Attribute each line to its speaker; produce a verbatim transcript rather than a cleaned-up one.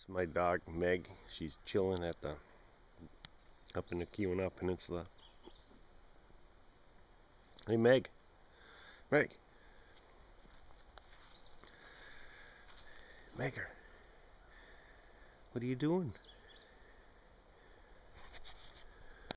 Speaker 1: It's my dog Meg. She's chilling at the up in the Keweenaw Peninsula. Hey Meg, Meg, Megger, what are you doing?